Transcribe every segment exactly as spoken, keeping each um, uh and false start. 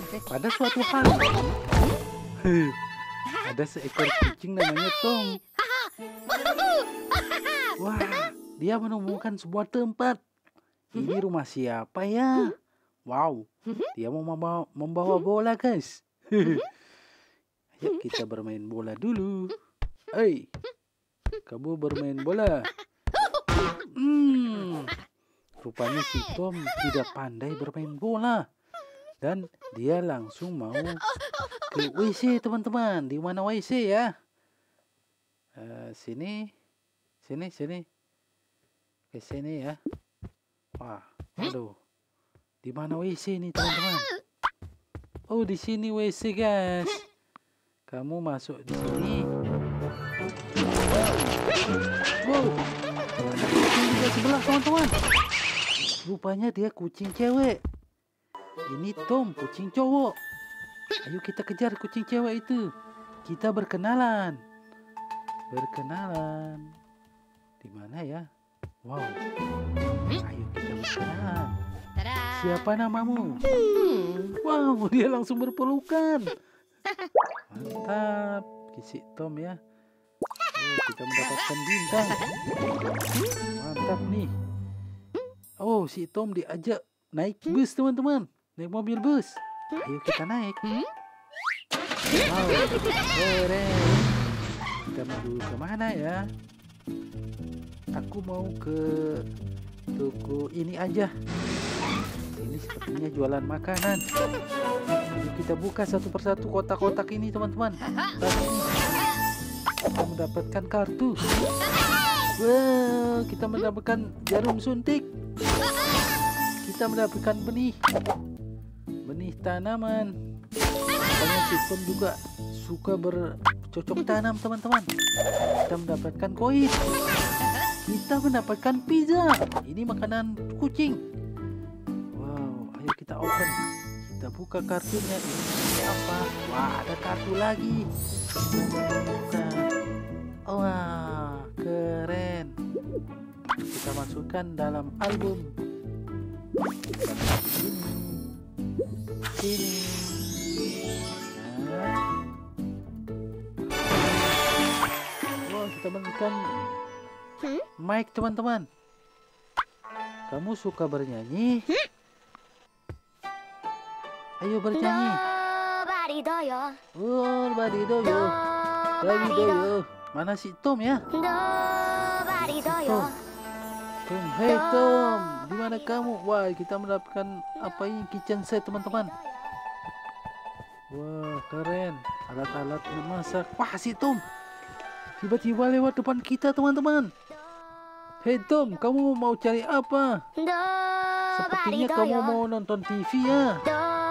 Pada suatu hari, ada seekor kucing namanya Tom. Wah, dia menemukan sebuah tempat. Ini rumah siapa ya? Wow, dia mau membawa, membawa bola, guys. Ayo kita bermain bola dulu. Hei, kamu bermain bola. Hmm, rupanya si Tom tidak pandai bermain bola. Dan dia langsung mau ke W C, teman-teman. Di mana W C ya? Uh, sini, sini, sini. Ke sini ya. Wah, aduh. Di mana W C nih, teman-teman? Oh, di sini W C, guys. Kamu masuk di sini. Wow, ada kucing di sebelah, teman-teman. Rupanya dia kucing cewek. Ini Tom, kucing cowok. Ayo kita kejar kucing cewek itu. Kita berkenalan. Berkenalan. Di mana ya? Wow. Ayo kita berkenalan. Siapa namamu? Wow, dia langsung berpelukan. Mantap, kisi Tom ya. Oh, kita mendapatkan bintang. Mantap nih. Oh, si Tom diajak naik bus, teman-teman. Naik mobil bus. Ayo kita naik. Wow, keren. Kita menuju ke mana ya? Aku mau ke toko ini aja. Ini sepertinya jualan makanan. Ayo kita buka satu persatu kotak-kotak ini, teman-teman. Kita mendapatkan kartu. Wow, kita mendapatkan jarum suntik. Kita mendapatkan benih. Benih tanaman. Banyak sistem juga suka bercocok tanam, teman-teman. Kita mendapatkan koin. Kita mendapatkan pizza. Ini makanan kucing. Wow, ayo kita open. Kita buka kartunya. Ini apa? Wah, ada kartu lagi. Buka. Wah, keren. Kita masukkan dalam album. Kita masuk sini. Sini. Nah. Wow, kita masukkan mic, teman-teman. Kamu suka bernyanyi? Ayo bernyanyi. Oh, baridoyo. Baridoyo. Mana si Tom ya? Tom. Tom, hey Tom, di mana kamu? Wah, kita mendapatkan apa ini? Kitchen set, teman-teman. Wah, keren. Alat-alat memasak. Wah, si Tom tiba-tiba lewat depan kita, teman-teman. Hey Tom, kamu mau cari apa? Sepertinya kamu mau nonton T V ya?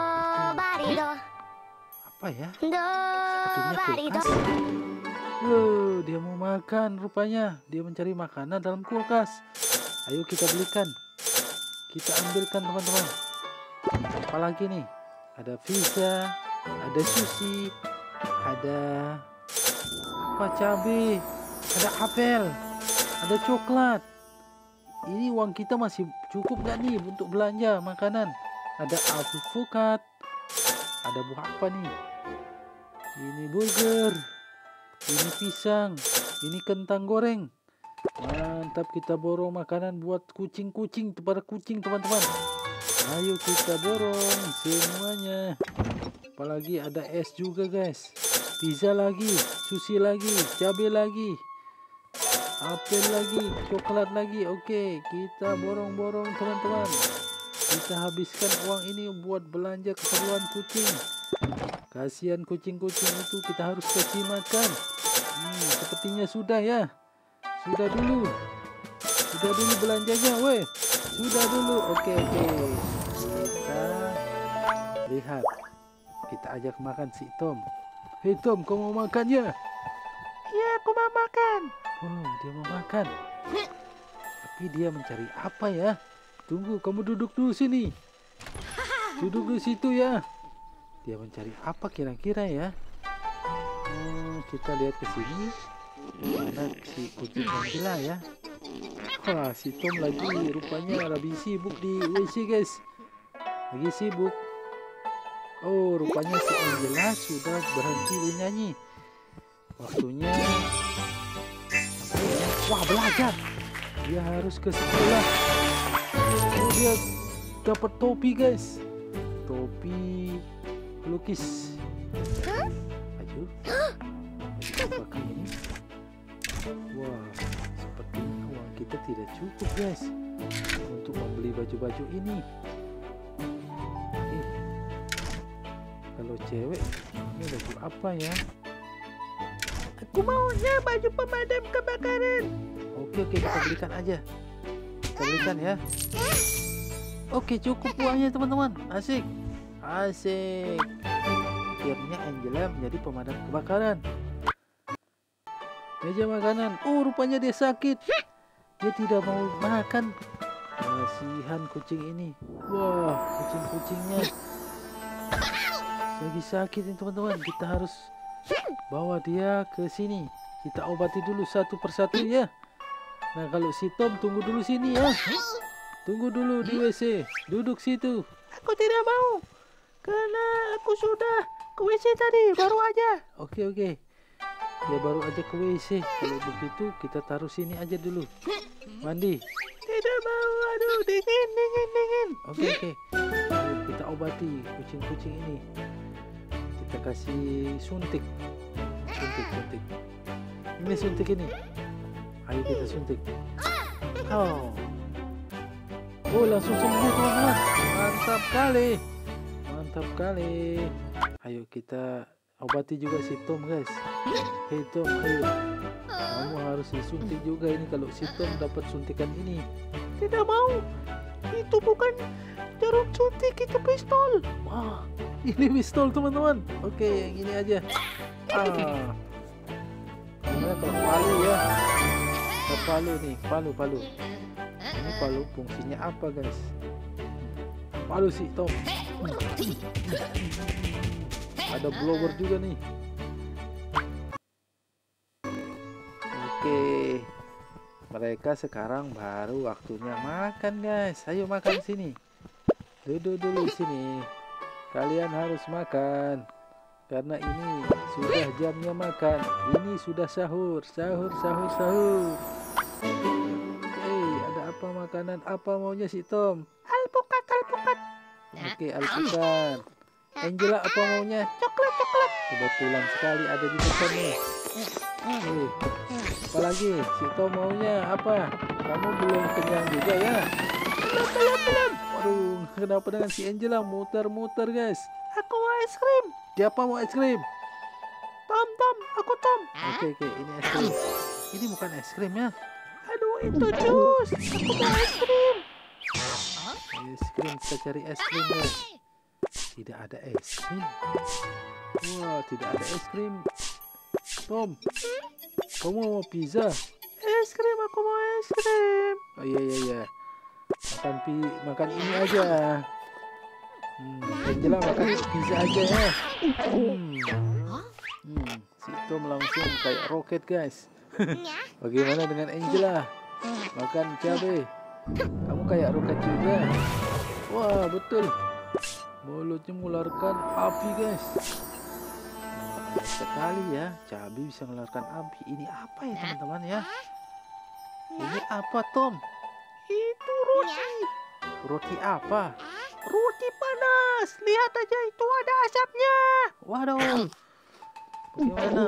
Apa ya? Sepertinya kulkas. Wow, dia mau makan rupanya. Dia mencari makanan dalam kulkas. Ayo kita belikan. Kita ambilkan, teman-teman. Apalagi nih? Ada pizza, ada sushi, ada apa cabai, ada apel, ada coklat. Ini uang kita masih cukup gak nih untuk belanja makanan? Ada alpukat, ada buah apa nih? Ini burger, ini pisang, ini kentang goreng. Mantap, kita borong makanan buat kucing-kucing, para kucing, teman-teman. Ayo kita borong semuanya. Apalagi ada es juga, guys. Pizza lagi, sushi lagi, cabai lagi, apel lagi, coklat lagi. Oke, kita borong-borong, teman-teman. Kita habiskan uang ini buat belanja keperluan kucing. Kasihan kucing-kucing itu, kita harus kasih makan. Hmm, sepertinya sudah ya. Sudah dulu. Sudah dulu belanjanya, weh. Sudah dulu. Oke, oke. Kita lihat. Kita ajak makan si Tom. Hei Tom, kau mau makan ya? Iya, aku mau makan. Oh, dia mau makan. Tapi dia mencari apa ya? Tunggu, kamu duduk dulu sini. Duduk di situ ya. Dia mencari apa kira-kira ya? Hmm, kita lihat ke sini. Mana si kucing yang gila ya? Wah, si Tom lagi rupanya lagi sibuk di W C, guys. Lagi sibuk. Oh, rupanya si Angela sudah berhenti bernyanyi. Waktunya apa ya? Wah, belajar. Dia harus ke sekolah. Oh, dia dapat topi, guys. Topi pelukis. Ayo. Ayo pakai ini. Wah, sepertinya uang kita tidak cukup, guys, untuk membeli baju-baju ini. Eh, kalau cewek, ini baju apa ya? Aku maunya baju pemadam kebakaran. Oke, oke, kita belikan aja. Kita belikan ya. Oke, cukup uangnya, teman-teman. Asik. Asik. Akhirnya Angela menjadi pemadam kebakaran. Meja makanan. Oh, rupanya dia sakit. Dia tidak mau makan. Kasihan kucing ini. Wah, kucing-kucingnya lagi sakit nih, teman-teman. Kita harus bawa dia ke sini. Kita obati dulu satu persatu ya. Nah, kalau si Tom tunggu dulu sini ya. Tunggu dulu di W C. Duduk situ. Aku tidak mau. Karena aku sudah ke W C tadi, baru aja. Oke, oke. Dia baru aja ke W C. Kalau begitu kita taruh sini aja dulu. Mandi. Tidak mau, aduh, dingin, dingin, dingin. Oke, oke. Ayo kita obati kucing-kucing ini. Kita kasih suntik. Suntik, suntik. Ini suntik ini. Ayo kita suntik. Oh. Oh, langsung sembuh, teman-teman. Mantap kali. Mantap kali. Ayo kita obati juga si Tom, guys. Hei Tom, ayo. Kamu harus disuntik juga ini kalau si Tom dapat suntikan ini. Tidak mau. Itu bukan jarum suntik, itu pistol. Wah, ini pistol, teman-teman. Oke, yang ini aja. Ah. Namanya kalau palu ya. Ada palu nih, palu, palu. Ini palu fungsinya apa, guys? Palu si Tom. Ada blower juga nih. Oke, mereka sekarang baru waktunya makan, guys. Ayo makan sini. Duduk dulu sini. Kalian harus makan karena ini sudah jamnya makan. Ini sudah sahur, sahur, sahur, sahur. Oke, ada apa makanan? Apa maunya si Tom? Alpukat, alpukat. Oke, alpukat. Angela apa maunya? Coklat, coklat. Kebetulan sekali ada di depan nih. Oke, apalagi si Tom maunya apa? Kamu belum kenyang juga ya? Belum, belum, belum. Waduh, kenapa dengan si Angela muter-muter, guys? Aku mau es krim. Siapa mau es krim? Tom, Tom, aku Tom. Oke, oke, ini es krim. Ini bukan es krim ya? Aduh, itu jus. Aku mau es krim. Es krim, kita cari es krim, guys. Tidak ada es krim. Wah, tidak ada es krim. Tom, kamu mau pizza? Es krim, aku mau es krim. Oh iya, iya, iya. Makan pi, makan ini aja. Hmm, Angela makan pizza aja ya. Hmm. Hmm, si Tom langsung kayak roket, guys. Bagaimana dengan Angela? Makan cabai. Kamu kayak roket juga. Wah, betul. Mulutnya mengeluarkan api, guys. Nah, sekali ya, cabai bisa mengeluarkan api. Ini apa ya, teman-teman ya? Ini apa, Tom? Itu roti. Roti apa? Roti panas. Lihat aja, itu ada asapnya. Waduh. Bagaimana?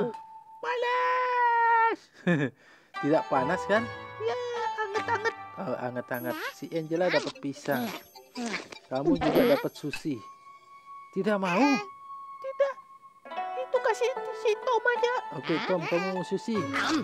Panas. Tidak panas kan? Ya, anget-anget. Oh, anget-anget. Si Angela dapat pisang. Kamu juga dapat sushi. Tidak mau? Tidak. Itu kasih si Tom aja. Oke, Tom, kamu mau sushi?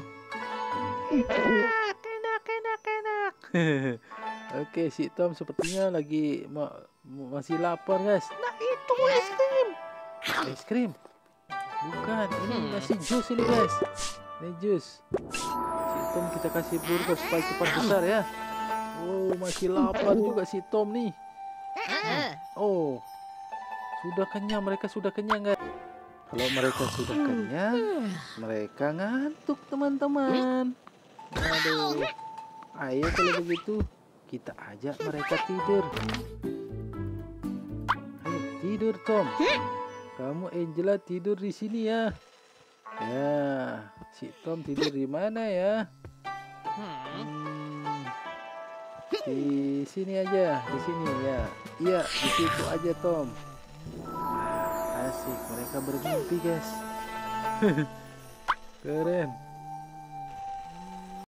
Enak, enak, enak, enak. Oke, si Tom sepertinya lagi ma masih lapar, guys. Nah, itu es krim. Es krim? Bukan, ini masih jus ini, guys. Ini jus. Si Tom kita kasih burger supaya cepat besar ya. Oh, masih lapar juga si Tom nih. Hmm. Oh, sudah kenyang, mereka sudah kenyang, guys. Kalau mereka sudah kenyang, mereka ngantuk, teman-teman. Aduh, ayo kalau begitu kita ajak mereka tidur. Ayo tidur, Tom. Kamu Angela tidur di sini ya. Ya, si Tom tidur di mana ya? Hmm, di sini aja, di sini ya. Iya, di situ aja, Tom. Asik, mereka bermimpi, guys. Keren.